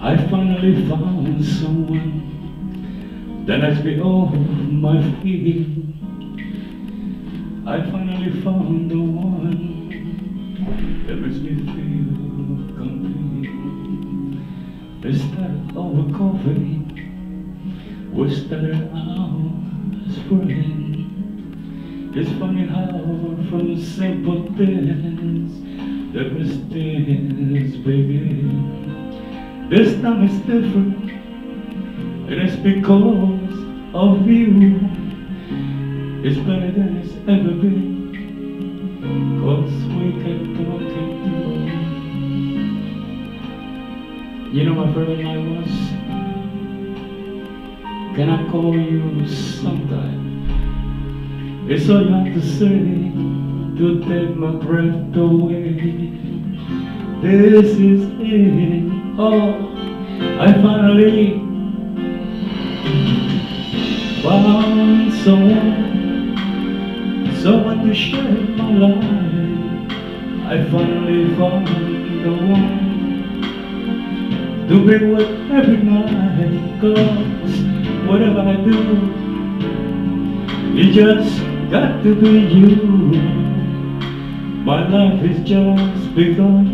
I finally found someone that lets me off my feet. I finally found the one that makes me feel complete. Instead of a coffee, we started out as friends. It's funny how from simple things the mistakes begin. This time it's different, and it's because of you. It's better than it's ever been, 'cause we kept talking through. You know my favorite line was, can I call you sometime? It's all you have to say to take my breath away. This is it. Oh, I finally found someone to share my life. I finally found the one to be with every night. 'Cause whatever I do, it just got to be you. My life is just begun.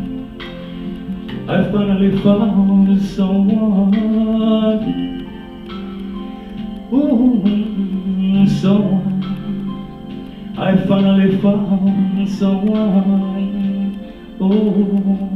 I finally found someone, ooh, someone. I finally found someone, ooh.